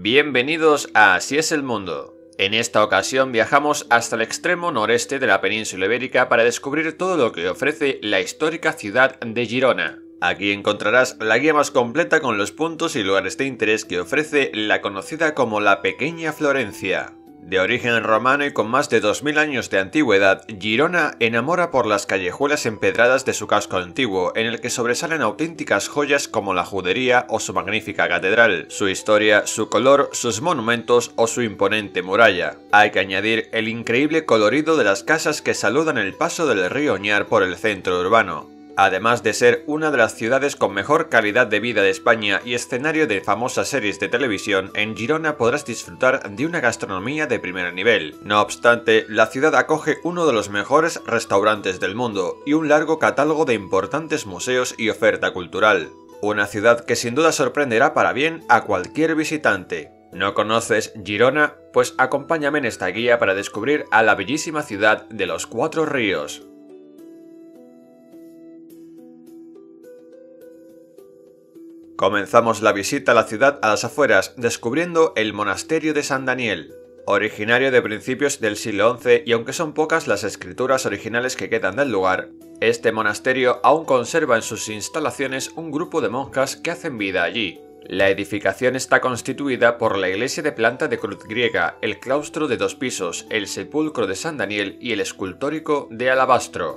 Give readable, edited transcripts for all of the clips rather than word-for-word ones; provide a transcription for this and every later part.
Bienvenidos a Así es el mundo. En esta ocasión viajamos hasta el extremo noreste de la península ibérica para descubrir todo lo que ofrece la histórica ciudad de Girona. Aquí encontrarás la guía más completa con los puntos y lugares de interés que ofrece la conocida como la Pequeña Florencia. De origen romano y con más de 2000 años de antigüedad, Girona enamora por las callejuelas empedradas de su casco antiguo, en el que sobresalen auténticas joyas como la judería o su magnífica catedral, su historia, su color, sus monumentos o su imponente muralla. Hay que añadir el increíble colorido de las casas que saludan el paso del río Oñar por el centro urbano. Además de ser una de las ciudades con mejor calidad de vida de España y escenario de famosas series de televisión, en Girona podrás disfrutar de una gastronomía de primer nivel. No obstante, la ciudad acoge uno de los mejores restaurantes del mundo y un largo catálogo de importantes museos y oferta cultural. Una ciudad que sin duda sorprenderá para bien a cualquier visitante. ¿No conoces Girona? Pues acompáñame en esta guía para descubrir a la bellísima ciudad de los Cuatro Ríos. Comenzamos la visita a la ciudad a las afueras, descubriendo el monasterio de San Daniel. Originario de principios del siglo XI y aunque son pocas las escrituras originales que quedan del lugar, este monasterio aún conserva en sus instalaciones un grupo de monjas que hacen vida allí. La edificación está constituida por la iglesia de planta de cruz griega, el claustro de 2 pisos, el sepulcro de San Daniel y el escultórico de alabastro.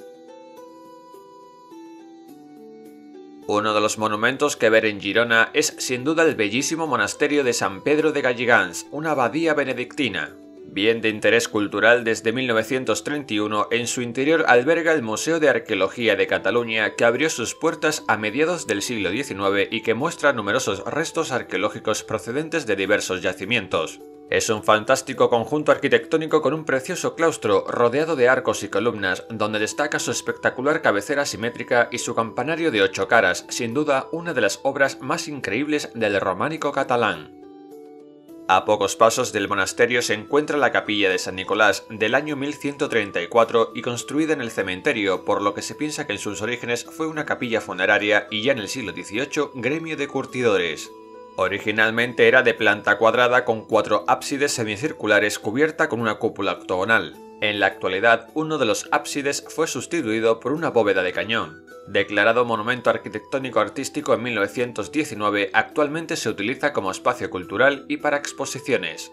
Uno de los monumentos que ver en Girona es sin duda el bellísimo monasterio de San Pedro de Galligans, una abadía benedictina. Bien de interés cultural desde 1931, en su interior alberga el Museo de Arqueología de Cataluña, que abrió sus puertas a mediados del siglo XIX y que muestra numerosos restos arqueológicos procedentes de diversos yacimientos. Es un fantástico conjunto arquitectónico con un precioso claustro rodeado de arcos y columnas, donde destaca su espectacular cabecera simétrica y su campanario de 8 caras, sin duda una de las obras más increíbles del románico catalán. A pocos pasos del monasterio se encuentra la capilla de San Nicolás, del año 1134 y construida en el cementerio, por lo que se piensa que en sus orígenes fue una capilla funeraria y ya en el siglo XVIII gremio de curtidores. Originalmente era de planta cuadrada con 4 ábsides semicirculares cubierta con una cúpula octogonal. En la actualidad, uno de los ábsides fue sustituido por una bóveda de cañón. Declarado Monumento Arquitectónico Artístico en 1919, actualmente se utiliza como espacio cultural y para exposiciones.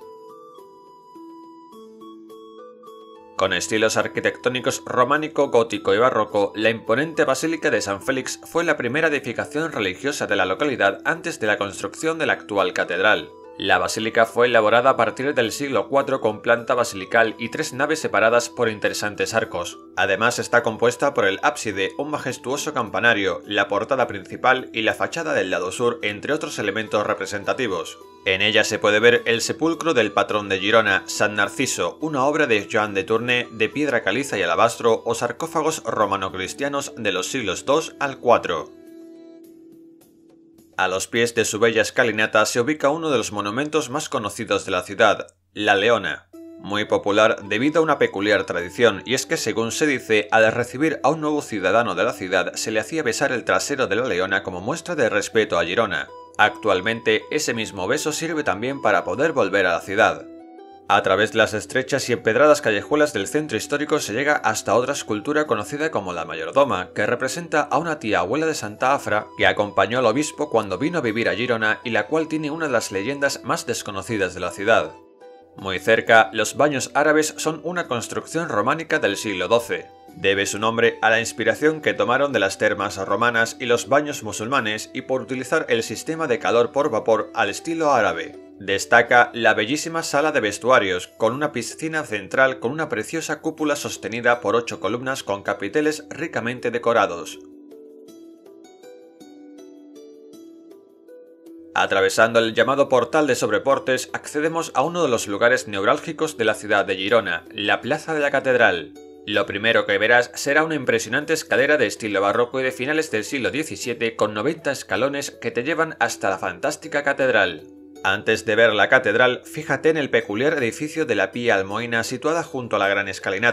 Con estilos arquitectónicos románico, gótico y barroco, la imponente Basílica de San Félix fue la primera edificación religiosa de la localidad antes de la construcción de la actual catedral. La basílica fue elaborada a partir del siglo IV con planta basilical y 3 naves separadas por interesantes arcos. Además está compuesta por el ábside, un majestuoso campanario, la portada principal y la fachada del lado sur, entre otros elementos representativos. En ella se puede ver el sepulcro del patrón de Girona, San Narciso, una obra de Joan de Tournai de piedra caliza y alabastro o sarcófagos romano-cristianos de los siglos II al IV. A los pies de su bella escalinata se ubica uno de los monumentos más conocidos de la ciudad, la Leona. Muy popular debido a una peculiar tradición, y es que según se dice, al recibir a un nuevo ciudadano de la ciudad se le hacía besar el trasero de la leona como muestra de respeto a Girona. Actualmente ese mismo beso sirve también para poder volver a la ciudad. A través de las estrechas y empedradas callejuelas del centro histórico se llega hasta otra escultura conocida como la Mayordoma, que representa a una tía abuela de Santa Afra que acompañó al obispo cuando vino a vivir a Girona y la cual tiene una de las leyendas más desconocidas de la ciudad. Muy cerca, los baños árabes son una construcción románica del siglo XII. Debe su nombre a la inspiración que tomaron de las termas romanas y los baños musulmanes y por utilizar el sistema de calor por vapor al estilo árabe. Destaca la bellísima sala de vestuarios, con una piscina central con una preciosa cúpula sostenida por 8 columnas con capiteles ricamente decorados. Atravesando el llamado portal de Sobreportes, accedemos a uno de los lugares neurálgicos de la ciudad de Girona, la Plaza de la Catedral. Lo primero que verás será una impresionante escalera de estilo barroco y de finales del siglo XVII con 90 escalones que te llevan hasta la fantástica catedral. Antes de ver la catedral, fíjate en el peculiar edificio de la Pía Almoina situada junto a la gran escalinata.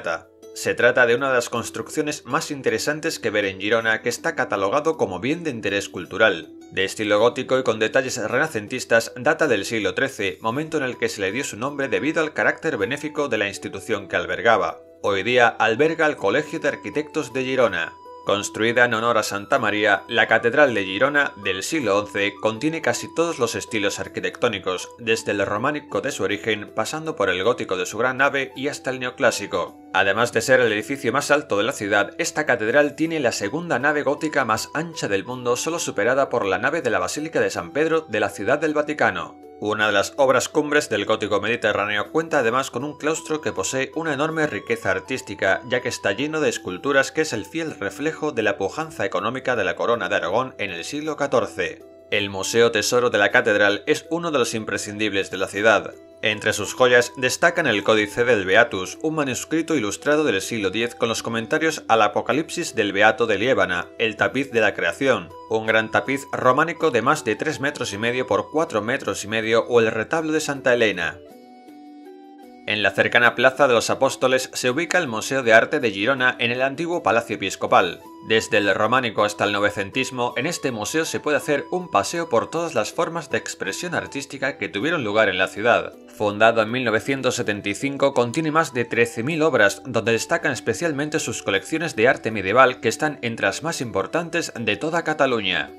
Se trata de una de las construcciones más interesantes que ver en Girona, que está catalogado como bien de interés cultural. De estilo gótico y con detalles renacentistas, data del siglo XIII, momento en el que se le dio su nombre debido al carácter benéfico de la institución que albergaba. Hoy día alberga el Colegio de Arquitectos de Girona. Construida en honor a Santa María, la Catedral de Girona del siglo XI contiene casi todos los estilos arquitectónicos, desde el románico de su origen, pasando por el gótico de su gran nave y hasta el neoclásico. Además de ser el edificio más alto de la ciudad, esta catedral tiene la segunda nave gótica más ancha del mundo, solo superada por la nave de la Basílica de San Pedro de la Ciudad del Vaticano. Una de las obras cumbres del gótico mediterráneo cuenta además con un claustro que posee una enorme riqueza artística, ya que está lleno de esculturas que es el fiel reflejo de la pujanza económica de la corona de Aragón en el siglo XIV. El Museo Tesoro de la Catedral es uno de los imprescindibles de la ciudad. Entre sus joyas destacan el Códice del Beatus, un manuscrito ilustrado del siglo X con los comentarios al Apocalipsis del Beato de Liébana, el tapiz de la creación, un gran tapiz románico de más de 3,5 metros por 4,5 metros o el retablo de Santa Elena. En la cercana Plaza de los Apóstoles se ubica el Museo de Arte de Girona en el antiguo Palacio Episcopal. Desde el románico hasta el novecentismo, en este museo se puede hacer un paseo por todas las formas de expresión artística que tuvieron lugar en la ciudad. Fundado en 1975, contiene más de 13.000 obras, donde destacan especialmente sus colecciones de arte medieval que están entre las más importantes de toda Cataluña.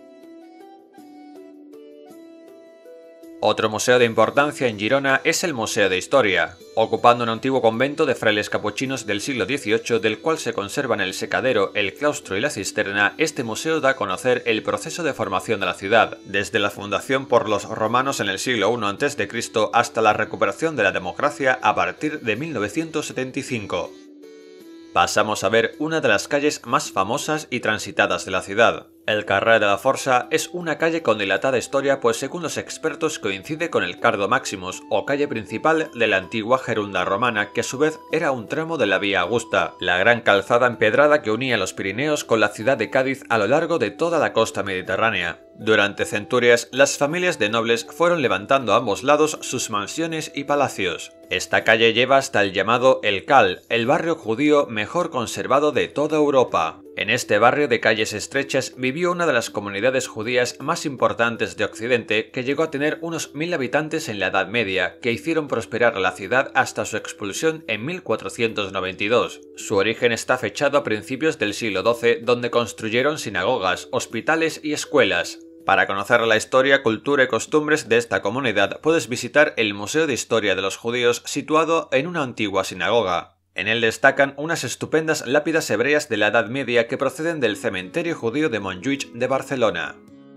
Otro museo de importancia en Girona es el Museo de Historia. Ocupando un antiguo convento de frailes capuchinos del siglo XVIII, del cual se conservan el secadero, el claustro y la cisterna, este museo da a conocer el proceso de formación de la ciudad, desde la fundación por los romanos en el siglo I a.C. hasta la recuperación de la democracia a partir de 1975. Pasamos a ver una de las calles más famosas y transitadas de la ciudad. El Carrer de la Força es una calle con dilatada historia, pues según los expertos coincide con el Cardo Maximus, o calle principal de la antigua Gerunda romana, que a su vez era un tramo de la Vía Augusta, la gran calzada empedrada que unía los Pirineos con la ciudad de Cádiz a lo largo de toda la costa mediterránea. Durante centurias, las familias de nobles fueron levantando a ambos lados sus mansiones y palacios. Esta calle lleva hasta el llamado El Cal, el barrio judío mejor conservado de toda Europa. En este barrio de calles estrechas vivió una de las comunidades judías más importantes de Occidente, que llegó a tener unos 1000 habitantes en la Edad Media, que hicieron prosperar la ciudad hasta su expulsión en 1492. Su origen está fechado a principios del siglo XII, donde construyeron sinagogas, hospitales y escuelas. Para conocer la historia, cultura y costumbres de esta comunidad, puedes visitar el Museo de Historia de los Judíos, situado en una antigua sinagoga. En él destacan unas estupendas lápidas hebreas de la Edad Media que proceden del cementerio judío de Montjuïc de Barcelona.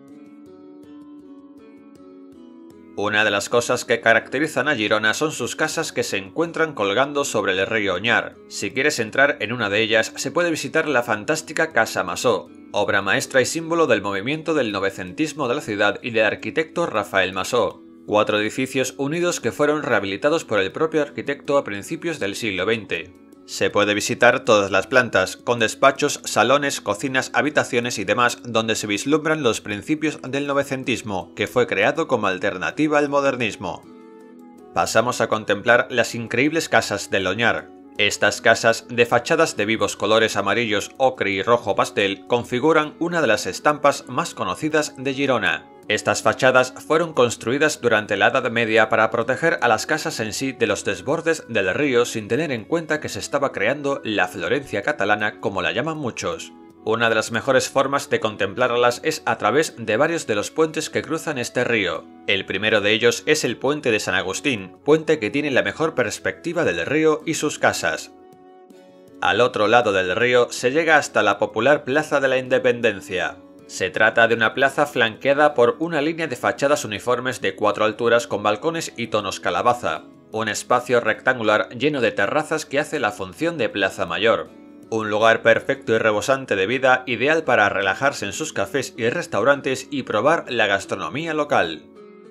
Una de las cosas que caracterizan a Girona son sus casas que se encuentran colgando sobre el río Oñar. Si quieres entrar en una de ellas, se puede visitar la fantástica Casa Masó, obra maestra y símbolo del movimiento del novecentismo de la ciudad y del arquitecto Rafael Masó. 4 edificios unidos que fueron rehabilitados por el propio arquitecto a principios del siglo XX. Se puede visitar todas las plantas, con despachos, salones, cocinas, habitaciones y demás, donde se vislumbran los principios del novecentismo, que fue creado como alternativa al modernismo. Pasamos a contemplar las increíbles casas del Oñar. Estas casas, de fachadas de vivos colores amarillos, ocre y rojo pastel, configuran una de las estampas más conocidas de Girona. Estas fachadas fueron construidas durante la Edad Media para proteger a las casas en sí de los desbordes del río, sin tener en cuenta que se estaba creando la Florencia catalana, como la llaman muchos. Una de las mejores formas de contemplarlas es a través de varios de los puentes que cruzan este río. El primero de ellos es el puente de San Agustín, puente que tiene la mejor perspectiva del río y sus casas. Al otro lado del río se llega hasta la popular Plaza de la Independencia. Se trata de una plaza flanqueada por una línea de fachadas uniformes de 4 alturas con balcones y tonos calabaza. Un espacio rectangular lleno de terrazas que hace la función de plaza mayor. Un lugar perfecto y rebosante de vida, ideal para relajarse en sus cafés y restaurantes y probar la gastronomía local.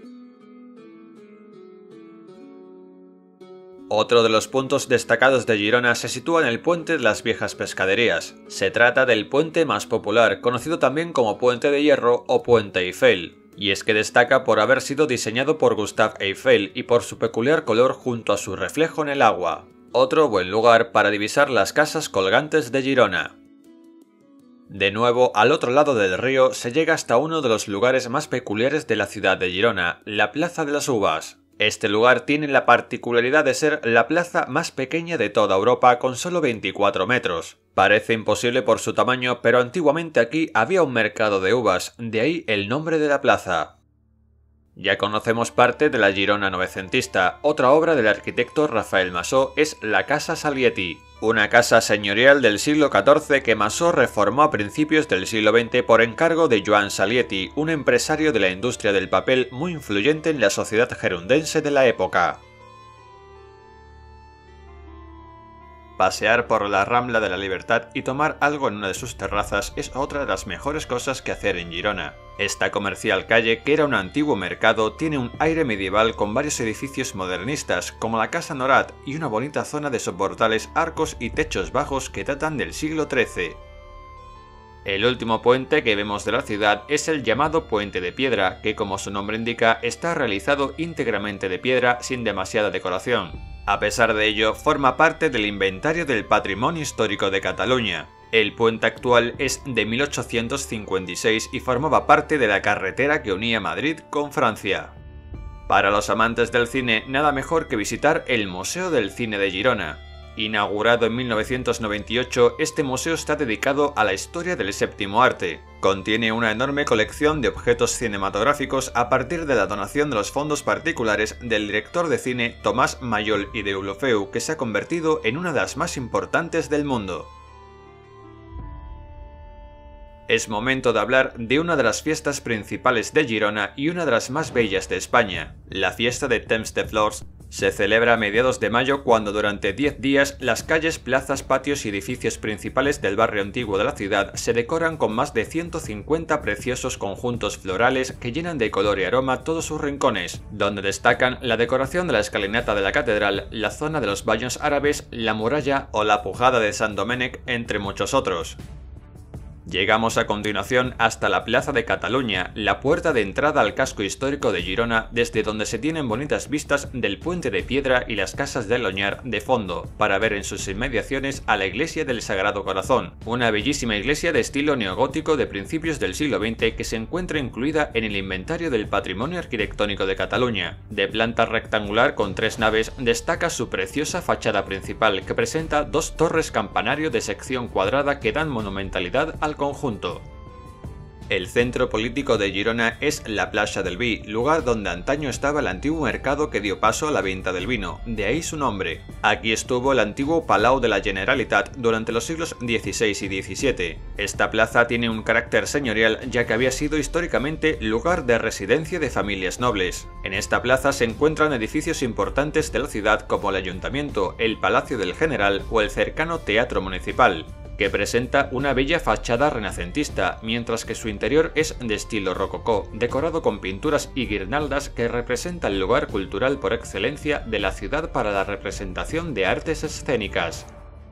Otro de los puntos destacados de Girona se sitúa en el Puente de las Viejas Pescaderías. Se trata del puente más popular, conocido también como Puente de Hierro o Puente Eiffel, y es que destaca por haber sido diseñado por Gustave Eiffel y por su peculiar color junto a su reflejo en el agua. Otro buen lugar para divisar las casas colgantes de Girona. De nuevo, al otro lado del río se llega hasta uno de los lugares más peculiares de la ciudad de Girona, la Plaza de las Uvas. Este lugar tiene la particularidad de ser la plaza más pequeña de toda Europa con solo 24 metros. Parece imposible por su tamaño, pero antiguamente aquí había un mercado de uvas, de ahí el nombre de la plaza. Ya conocemos parte de la Girona novecentista. Otra obra del arquitecto Rafael Masó es la Casa Salietti, una casa señorial del siglo XIV que Masó reformó a principios del siglo XX por encargo de Joan Salietti, un empresario de la industria del papel muy influyente en la sociedad gerundense de la época. Pasear por la Rambla de la Libertad y tomar algo en una de sus terrazas es otra de las mejores cosas que hacer en Girona. Esta comercial calle, que era un antiguo mercado, tiene un aire medieval con varios edificios modernistas, como la Casa Norat, y una bonita zona de soportales, arcos y techos bajos que datan del siglo XIII. El último puente que vemos de la ciudad es el llamado Puente de Piedra, que como su nombre indica está realizado íntegramente de piedra sin demasiada decoración. A pesar de ello, forma parte del inventario del Patrimonio Histórico de Cataluña. El puente actual es de 1856 y formaba parte de la carretera que unía Madrid con Francia. Para los amantes del cine, nada mejor que visitar el Museo del Cine de Girona. Inaugurado en 1998, este museo está dedicado a la historia del séptimo arte. Contiene una enorme colección de objetos cinematográficos a partir de la donación de los fondos particulares del director de cine Tomàs Mallol i Deulofeu, que se ha convertido en una de las más importantes del mundo. Es momento de hablar de una de las fiestas principales de Girona y una de las más bellas de España. La fiesta de Temps de Flors se celebra a mediados de mayo, cuando durante 10 días las calles, plazas, patios y edificios principales del barrio antiguo de la ciudad se decoran con más de 150 preciosos conjuntos florales que llenan de color y aroma todos sus rincones, donde destacan la decoración de la escalinata de la catedral, la zona de los baños árabes, la muralla o la pujada de Sant Domènec, entre muchos otros. Llegamos a continuación hasta la Plaza de Cataluña, la puerta de entrada al casco histórico de Girona, desde donde se tienen bonitas vistas del Puente de Piedra y las casas del Oñar de fondo, para ver en sus inmediaciones a la Iglesia del Sagrado Corazón, una bellísima iglesia de estilo neogótico de principios del siglo XX que se encuentra incluida en el inventario del Patrimonio Arquitectónico de Cataluña. De planta rectangular con 3 naves, destaca su preciosa fachada principal, que presenta 2 torres campanario de sección cuadrada que dan monumentalidad al conjunto. El centro político de Girona es la Plaça del Vi, lugar donde antaño estaba el antiguo mercado que dio paso a la venta del vino, de ahí su nombre. Aquí estuvo el antiguo Palau de la Generalitat durante los siglos XVI y XVII. Esta plaza tiene un carácter señorial, ya que había sido históricamente lugar de residencia de familias nobles. En esta plaza se encuentran edificios importantes de la ciudad como el Ayuntamiento, el Palacio del General o el cercano Teatro Municipal, que presenta una bella fachada renacentista, mientras que su interior es de estilo rococó, decorado con pinturas y guirnaldas que representa el lugar cultural por excelencia de la ciudad para la representación de artes escénicas.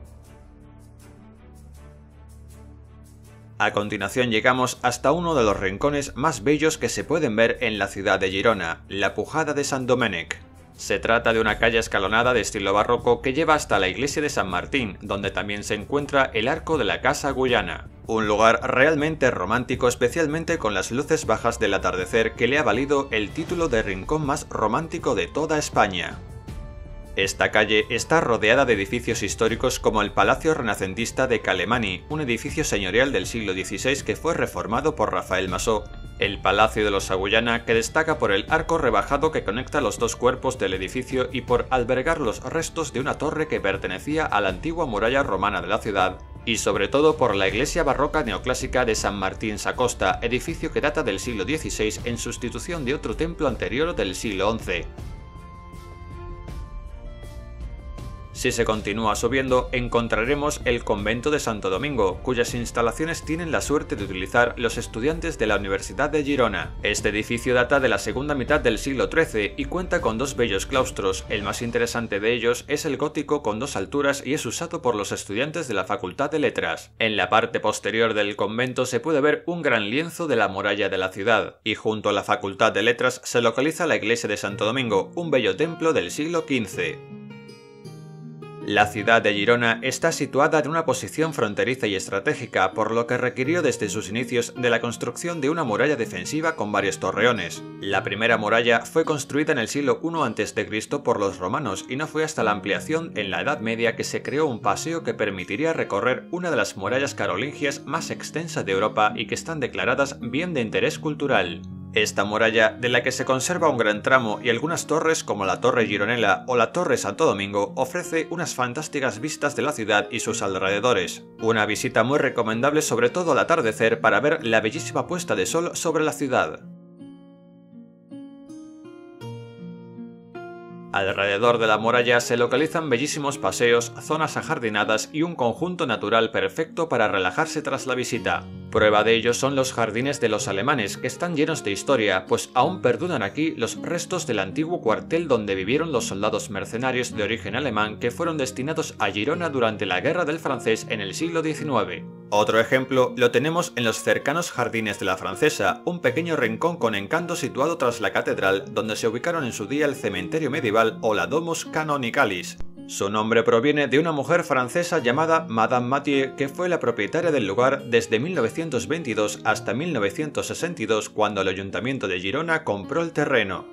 A continuación llegamos hasta uno de los rincones más bellos que se pueden ver en la ciudad de Girona, la Pujada de Sant Domènec. Se trata de una calle escalonada de estilo barroco que lleva hasta la iglesia de San Martín, donde también se encuentra el arco de la Casa Guyana. Un lugar realmente romántico, especialmente con las luces bajas del atardecer, que le ha valido el título de rincón más romántico de toda España. Esta calle está rodeada de edificios históricos como el Palacio Renacentista de Calemani, un edificio señorial del siglo XVI que fue reformado por Rafael Masó, el Palacio de los Agullana, que destaca por el arco rebajado que conecta los 2 cuerpos del edificio y por albergar los restos de una torre que pertenecía a la antigua muralla romana de la ciudad, y sobre todo por la iglesia barroca neoclásica de San Martín Sacosta, edificio que data del siglo XVI en sustitución de otro templo anterior del siglo XI. Si se continúa subiendo, encontraremos el convento de Santo Domingo, cuyas instalaciones tienen la suerte de utilizar los estudiantes de la Universidad de Girona. Este edificio data de la segunda mitad del siglo XIII y cuenta con 2 bellos claustros. El más interesante de ellos es el gótico con 2 alturas y es usado por los estudiantes de la Facultad de Letras. En la parte posterior del convento se puede ver un gran lienzo de la muralla de la ciudad, y junto a la Facultad de Letras se localiza la iglesia de Santo Domingo, un bello templo del siglo XV. La ciudad de Girona está situada en una posición fronteriza y estratégica, por lo que requirió desde sus inicios de la construcción de una muralla defensiva con varios torreones. La primera muralla fue construida en el siglo I a.C. por los romanos y no fue hasta la ampliación en la Edad Media que se creó un paseo que permitiría recorrer una de las murallas carolingias más extensas de Europa y que están declaradas bien de interés cultural. Esta muralla, de la que se conserva un gran tramo y algunas torres como la Torre Gironella o la Torre Santo Domingo, ofrece unas fantásticas vistas de la ciudad y sus alrededores. Una visita muy recomendable, sobre todo al atardecer, para ver la bellísima puesta de sol sobre la ciudad. Alrededor de la muralla se localizan bellísimos paseos, zonas ajardinadas y un conjunto natural perfecto para relajarse tras la visita. Prueba de ello son los jardines de los alemanes, que están llenos de historia, pues aún perduran aquí los restos del antiguo cuartel donde vivieron los soldados mercenarios de origen alemán que fueron destinados a Girona durante la Guerra del Francés en el siglo XIX. Otro ejemplo lo tenemos en los cercanos Jardines de la Francesa, un pequeño rincón con encanto situado tras la catedral, donde se ubicaron en su día el cementerio medieval o la Domus Canonicalis. Su nombre proviene de una mujer francesa llamada Madame Mathieu, que fue la propietaria del lugar desde 1922 hasta 1962, cuando el Ayuntamiento de Girona compró el terreno.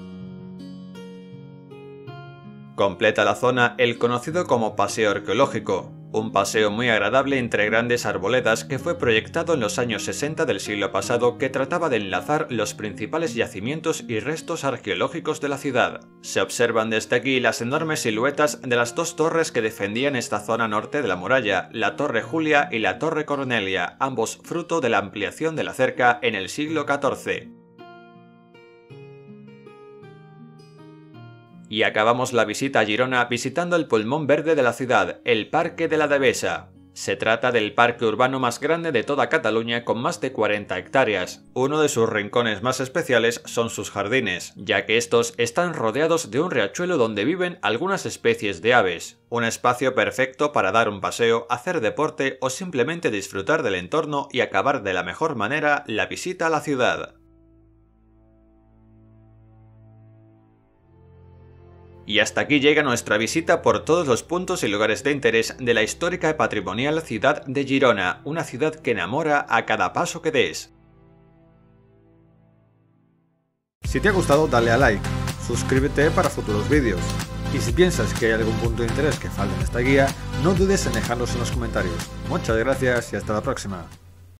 Completa la zona el conocido como Paseo Arqueológico, un paseo muy agradable entre grandes arboledas que fue proyectado en los años 60 del siglo pasado, que trataba de enlazar los principales yacimientos y restos arqueológicos de la ciudad. Se observan desde aquí las enormes siluetas de las dos torres que defendían esta zona norte de la muralla, la Torre Julia y la Torre Cornelia, ambos fruto de la ampliación de la cerca en el siglo XIV. Y acabamos la visita a Girona visitando el pulmón verde de la ciudad, el Parque de la Devesa. Se trata del parque urbano más grande de toda Cataluña, con más de 40 hectáreas. Uno de sus rincones más especiales son sus jardines, ya que estos están rodeados de un riachuelo donde viven algunas especies de aves. Un espacio perfecto para dar un paseo, hacer deporte o simplemente disfrutar del entorno y acabar de la mejor manera la visita a la ciudad. Y hasta aquí llega nuestra visita por todos los puntos y lugares de interés de la histórica y patrimonial ciudad de Girona, una ciudad que enamora a cada paso que des. Si te ha gustado, dale a like, suscríbete para futuros vídeos. Y si piensas que hay algún punto de interés que falte en esta guía, no dudes en dejarlos en los comentarios. Muchas gracias y hasta la próxima.